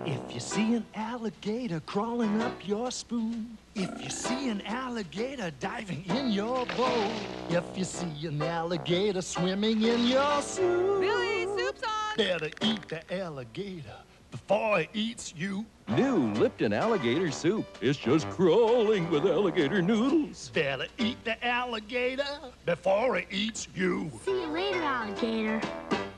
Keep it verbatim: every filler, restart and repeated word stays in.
If you see an alligator crawling up your spoon, if you see an alligator diving in your bowl, if you see an alligator swimming in your soup, Billy, soup's on! better eat the alligator before it eats you. New Lipton alligator soup. It's just crawling with alligator noodles. Better eat the alligator before it eats you. See you later, alligator.